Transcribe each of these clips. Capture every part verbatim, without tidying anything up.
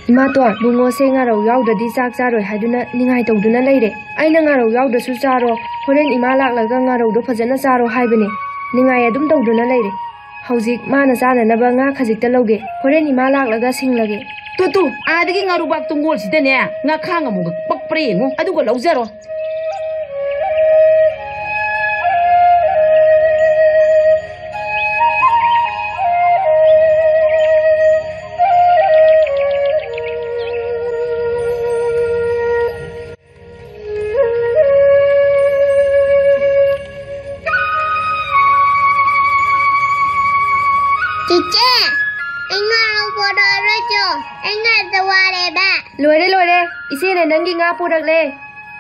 Imaton, bungo se ngarau yaudadi sak charoi haiduna ningai tawduna leire. Aina ngarau yaudasu charo, horen ima laklaga ngarau do phajana charo haibane. Ningai adum tawduna leire. Hauzik mana chananaba nga khajikta lauge. Horen ima laklaga singlage. Tu tu, adagi ngaru bak tungol sidane nga khanga mu pakpre ngo aduga laujaro. Loire loire, ise ne nangi nga purak le.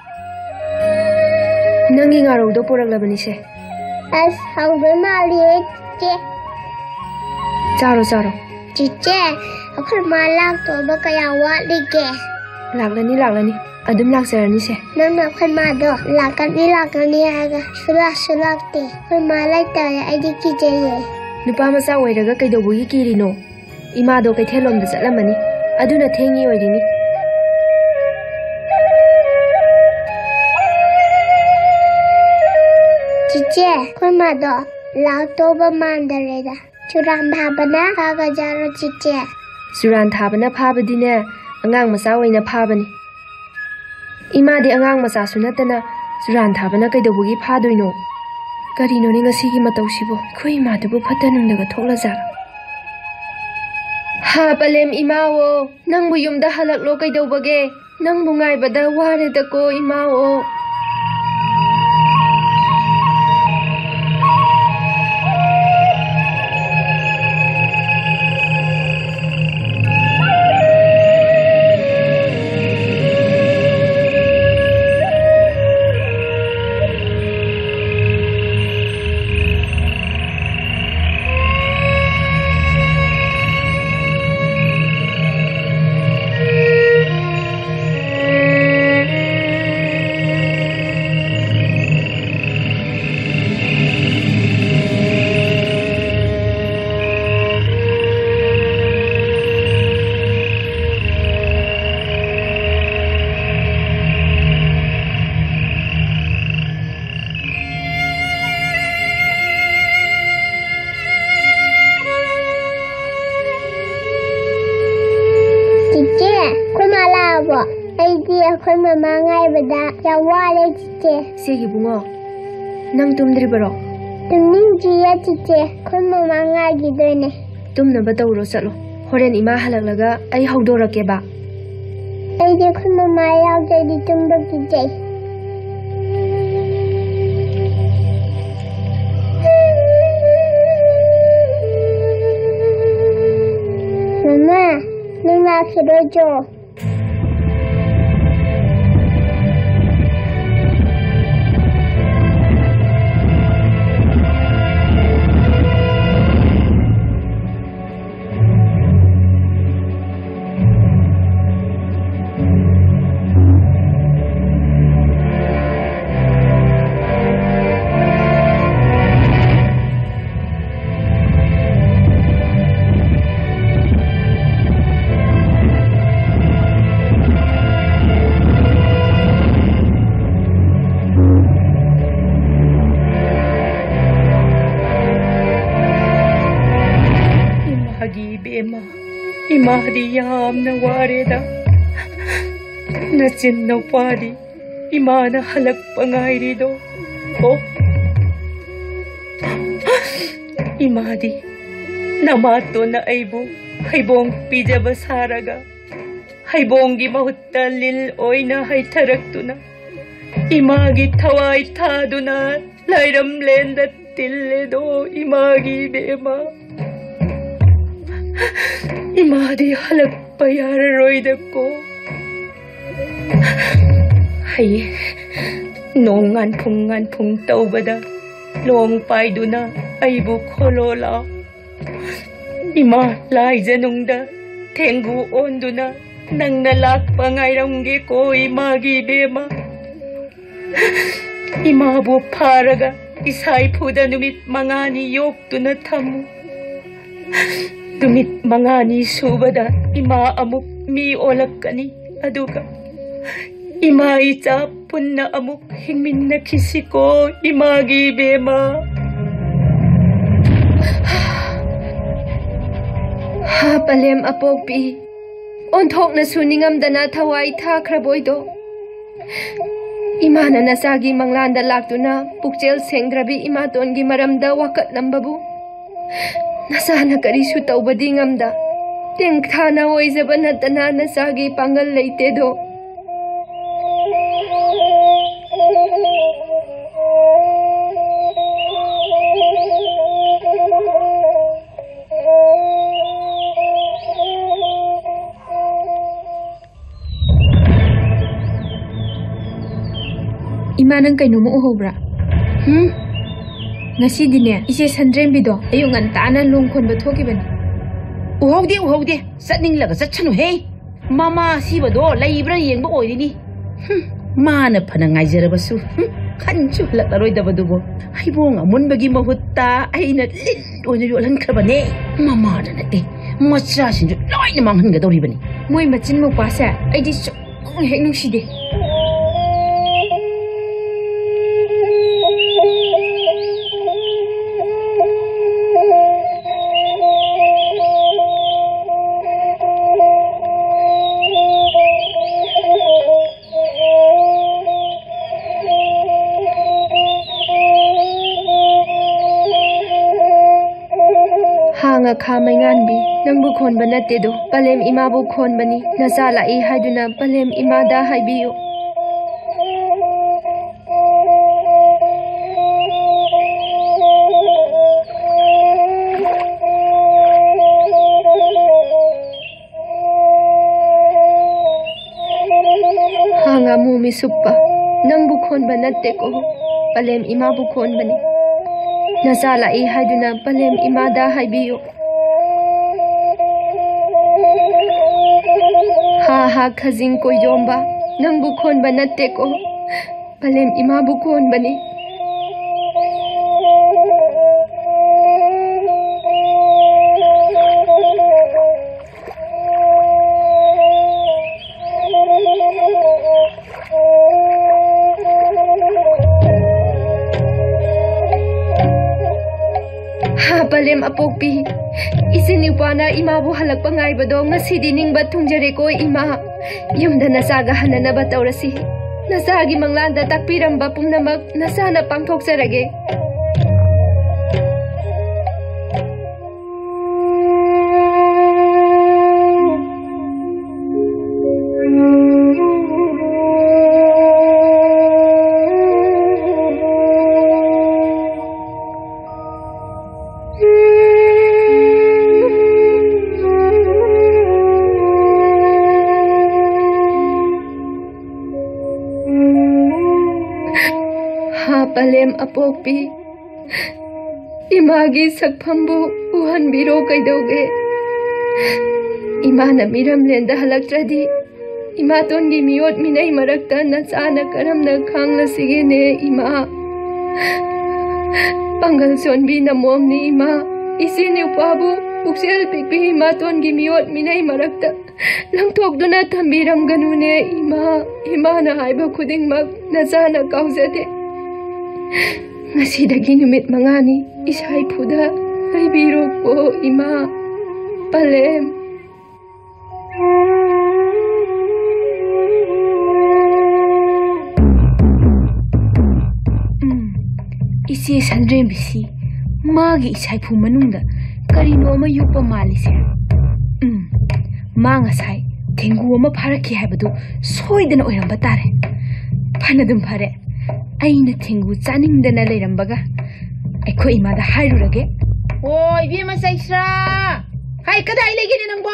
Nangi nga ro do purak labani se. As hauga mali che. Charo charo. Chiche, akhul malak to ba kaya wa lige. Laklani laklani, adum laksarani se. Nang na khul ma do, lakan ni lakan ni aga. Sula sula te. Khul malai ta ya ai ki je ye. Nupa masa wairaga kaidobugi kirino. Ima do kai thelom da chatlamani. Aduna thengi oirini. Chiche, khul ma do, lao to ba mandare da. Churan bhabana kaga jaro chiche. Suran thabana phabadine angang masa oina phabani. Ima de angang masa sunatana suran thabana kaidobugi phadoino. Karino ni ngasigi matausibo khoi ma dubu phatanungdaga thoklajara. Ha palem imawo, nangbu yumda halaklo kaidobage, nangbu ngaibada waredako imawo. Khoi mama ngai bada ya wale chiche. Segi bungo, nang tumdri baro. Tumning jiya chiche, khoi mama ngai gidoine. Tumna ba tawro chalo. Horen ima halaklaga ai hawdorake ba. Ai de khoi mama yaw de di tumba kije. Mama, nima khirojo. Imahdi yamna wareda Nachin na padi Imana halak pangairi do Oh Imahdi Namato na aibu Haibong pijaba saraga Haibongi mahutta lil oina hay taraktuna Imagi thawai thaduna Lairam lenda tille do Imagi bema Imadi halak payar roida ko. Hay, nongan pungan pung tau bada, long pai duna aibu kholola. Ima lai janungda, tengu onduna, nang nalak pangairangge ko imagi bema. Ima bu paraga, isai puda numit mangani yok duna tamu. Dumit mangani subada ima amuk mi olakkani aduga ima icha punna amuk hingminnakhisiko imagi bema ha palem apokpi onthokna suningamdana thawai thakhraboido imana nasagi manglanda laktuna pukchel sengdrabi imatongi maramda wakat lambabu nasana karisu tawbadi ngamda tengthana oizaba natana nasagi pangal leite do Imanang kay numu uhobra. Hmm? Ngasi dine, isi sandrem bido, ayo ngantana lungkon bathoki bani. Uhaude uhaude, satning laga satchanu he. Mama sibado laibra yengba oirini. Hmm, mana phana ngaijarabasu. Hmm, khanchu lataroidabadubo. Haibong amunbagi mahutta aina lin oina yolhankrabane. Mama da nate, macha sinju loina manghangadoribani. Moi machin mo pasa, aidi so hek nungside. Hanga khamai nganbi nangbu khonba natte do palem ima bu khonbani nasa lai haiduna palem ima da haibiyo hanga mumi suppa nangbu khonba natte ko palem ima bu khonbani nasa lai haiduna palem ima da haibiyo ha ha khazing ko yomba nangbu khonba natte ko palem ima bu khonbani palem apokpi isini pana ima bu halak pangai bado ngasi dining ba thungjare ko ima yumda nasaga hanana ba tawrasi nasagi manglanda takpiram ba pumnamak nasana pangthokjarage palem apokpi imagi sakphambu uhanbiro kaidoge imana miram lenda halaktradi imatongi miyot minai marakta nasana karamna khangla sigene ima pangal sonbi namomni ima isini upabu puksel pikpi imatongi miyot minai marakta langthokduna thambiram ganune ima imana haiba khudingmak nasana kaujade ngasidagi numit mangani isai phuda laibiro ko ima palem mm isi sandrem bisi magi isai phu manungda karino ma yupa malise mm ma ngasai thengu ma pharakhi haibadu soidana oiramba tare phanadum phare aina thengu chaningdana leirambaga aiko imada hairurage oi bima saisra hai kadai legini nangbo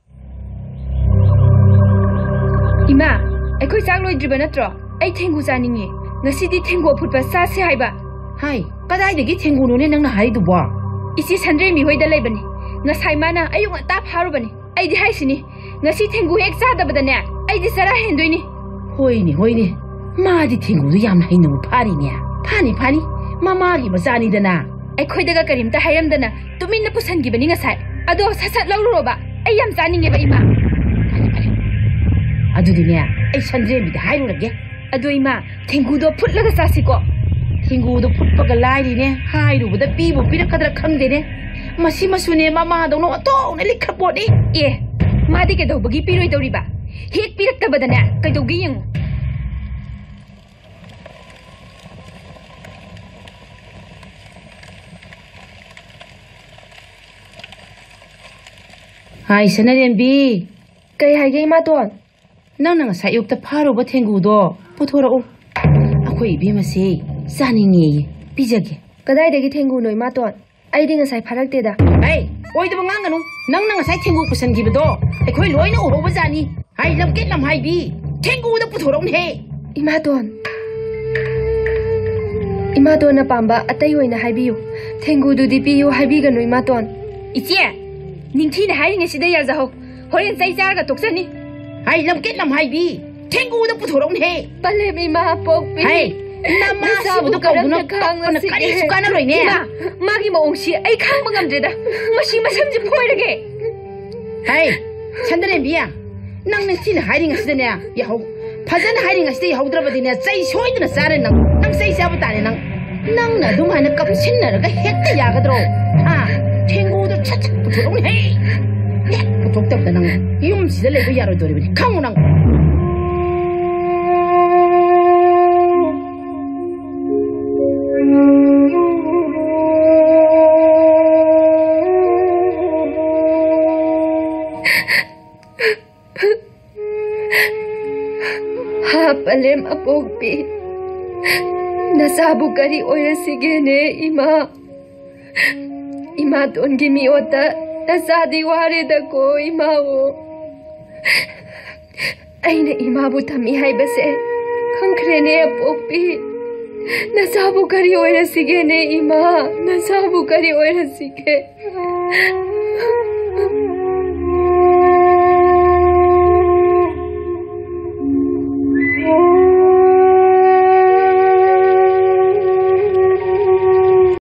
ima aiko chak loidriba natro ai thengu chaningi ngasidi thengu phutba sase haiba hai kadai degi thengu no ne nangna haidu bo isi sandre mi hoida leibani ngasai mana ayung ata pharubani ai di haisini ngasi thengu hek chadabadane ai di sara hendoini hoini hoini मादी थेंगुदु यामना हैनमु फारिने फानि फानि मामागी मचानी दना ai khoidaga karimta hayamdana tuminna pusangi bani ngasai ado sasat lawroba ai yam chaninge ba ima ꯑꯗꯨꯗꯤꯅꯦ ꯑꯩ ꯁꯟꯗ꯭ꯔꯦꯝꯕꯤꯗ ꯍꯥꯏꯔꯨꯔꯒꯦ ꯑꯗꯣ ꯏꯃꯥ ꯊꯦꯡꯒꯨꯗꯣ ꯐꯨꯠꯂꯒ ꯆꯥꯁꯤꯀꯣ ꯊꯦꯡꯒꯨꯗꯣ ꯐꯨꯠꯄꯒ ꯂꯥꯏꯔꯤꯅꯦ ꯍꯥꯏꯔꯨꯕꯗ ꯄꯤꯕꯨ ꯄꯤꯔꯛꯀꯗ꯭ꯔꯥ ꯈꯪꯗꯦꯅꯦ ꯃꯁꯤ ꯃꯁꯨꯅꯦ ꯃꯃꯥꯗꯧꯅ ꯑꯣꯟꯊꯣꯛꯅ ꯂꯤꯛꯈꯠꯄꯣꯠꯅꯤ ꯑꯦ ꯃꯥꯗꯤ ꯀꯩꯗꯧꯕꯒꯤ ꯄꯤꯔꯣꯏꯗꯧꯔꯤꯕ ꯍꯦꯛ ꯄꯤꯔꯛꯇꯕꯗꯅꯦ ꯀꯩꯗꯧꯒꯦ ꯌꯦꯡꯉꯨ ꯍꯥꯏ ꯁꯅꯔꯦꯝꯕꯤ ꯀꯩ ꯍꯥꯏꯒꯦ ꯏꯃꯥꯇꯣꯟ ꯅꯪꯅ ꯉꯁꯥꯏ ꯑꯌꯨꯛꯇ ꯐꯥꯔꯨꯕ ꯊꯦꯡꯒꯨꯗꯣ ꯄꯨꯊꯣꯔꯛꯎ ꯑꯩꯈꯣꯏ ꯏꯕꯦꯝꯃꯁꯦ ꯆꯥꯅꯤꯡꯉꯦꯌꯦ ꯄꯤꯖꯒꯦ ꯀꯗꯥꯏꯗꯒꯤ ꯊꯦꯡꯒꯨꯅꯣ ꯏꯃꯥꯇꯣꯟ ꯑꯩꯗꯤ ꯉꯁꯥꯏ ꯐꯥꯔꯛꯇꯦꯗ ꯍꯩ ꯑꯣꯏꯗꯕ ꯉꯥꯡꯒꯅꯨ ꯅꯪꯅ ꯉꯁꯥꯏ ꯊꯦꯡꯒꯨ ꯄꯨꯁꯟꯈꯤꯕꯗꯣ ꯑꯩꯈꯣꯏ ꯂꯣꯏꯅ ꯎꯍꯧꯕꯖꯥꯠꯅꯤ ꯍꯥꯏ ꯂꯝꯀꯦꯠ ꯂꯝꯍꯥꯏꯕꯤ ꯊꯦꯡꯒꯨꯗ ꯄꯨꯊꯣꯔꯛꯎꯅꯦꯍꯦ ꯏꯃꯥꯇꯣꯟ ꯏꯃꯥꯇꯣꯟꯅ ꯄꯥꯝꯕ ꯑꯇꯩ ꯑꯣꯏꯅ ꯍꯥꯏꯕꯤꯌꯨ ꯊꯦꯡꯒꯨꯗꯨꯗꯤ ꯄꯤꯌꯨ ꯍꯥꯏꯕꯤꯒꯅꯨ ꯏꯃꯥꯇꯣꯟ ꯏꯆꯦ ꯅꯤꯡꯊꯤꯅ ꯍꯥꯏꯔꯤꯉꯩꯁꯤꯗ ꯌꯥꯖꯍꯧ ꯍꯣꯔꯦꯟ ꯆꯩ ꯆꯥꯔꯒ ꯇꯣꯛꯆꯅꯤ ꯍꯥꯏ ꯂꯝꯀꯦꯠ ꯂꯝꯍꯥꯏꯕꯤ ꯊꯦꯡꯒꯨꯗ ꯄꯨꯊꯣꯔꯛꯎꯅꯦꯍꯦ ꯄꯂꯦꯝ ꯏꯃꯥ ꯄꯣꯛꯄꯤ ꯍꯥꯏ ꯅꯃꯥꯁꯤꯕꯨꯗ ꯀꯧꯗꯨꯅ ꯀꯞꯄꯅ ꯀꯔꯤꯁꯨ ꯀꯥꯟꯅꯔꯣꯏꯅꯦ ꯃꯥꯒꯤ ꯃꯑꯣꯡꯁꯤ ꯑꯩ ꯈꯥꯡꯕ ꯉꯝꯗ꯭ꯔꯦꯗ ꯃꯁꯤ ꯃꯁꯝꯁꯤ ꯐꯣꯏꯔꯒꯦ ꯍꯥꯏ ꯁꯟꯗꯔꯦꯝꯕꯤ ꯅꯪ ꯅꯤꯡꯊꯤꯅ ꯍꯥꯏꯔꯤꯉꯩꯁꯤꯗꯅꯦ ꯌꯥꯍꯧ ꯐꯖꯅ ꯍꯥꯏꯔꯤꯉꯩꯁꯤꯗ ꯌꯥꯍꯧꯗ꯭ꯔꯕꯗꯤꯅꯦ ꯆꯩ ꯁꯣꯏꯗꯅ ꯆꯥꯔꯦ ꯅꯪ ꯅꯪ ꯆꯩ ꯆꯥꯕ ꯇꯥꯔꯦ ꯅꯪ ꯅꯪꯅ ꯑꯗꯨꯃꯥꯏꯅ ꯀꯞꯁꯤꯟꯅꯔꯒ ꯍꯦꯛꯇ ꯌꯥꯒꯗ꯭ꯔꯣ ꯍꯥ ꯊꯦꯡꯒꯨꯗꯣ ꯁꯠ ꯁꯠ ꯄꯨꯊꯣꯔꯛꯎꯅꯦ ꯍꯦꯛ ꯄꯨꯊꯣꯛꯇꯕꯗ ꯅꯪ ꯌꯨꯝꯁꯤꯗ ꯂꯩꯕ ꯌꯥꯔꯣꯏꯗꯣꯔꯤꯕꯅꯤ ꯈꯪꯉꯨ ꯅꯪ ꯍꯥ ꯄꯂꯦꯝ ꯑꯄꯣꯛꯄꯤ ꯅꯆꯥꯕꯨ ꯀꯔꯤ ꯑꯣꯏꯔꯁꯤꯒꯦꯅꯦ ꯏꯃꯥ ꯏꯃꯥꯇꯣꯟꯒꯤ ꯃꯤꯑꯣꯠꯇ ꯅꯆꯥꯗꯤ ꯋꯥꯔꯦꯗꯀꯣ ꯏꯃꯥꯕꯨ ꯑꯩꯅ ꯏꯃꯥꯕꯨ ꯊꯝꯃꯤ ꯍꯥꯏꯕꯁꯦ ꯈꯪꯈ꯭ꯔꯦꯅꯦ ꯑꯄꯣꯛꯄꯤ ꯅꯆꯥꯕꯨ ꯀꯔꯤ ꯑꯣꯏꯔꯁꯤꯒꯦꯅꯦ ꯏꯃꯥ ꯅꯆꯥꯕꯨ ꯀꯔꯤ ꯑꯣꯏꯔꯁꯤꯒꯦ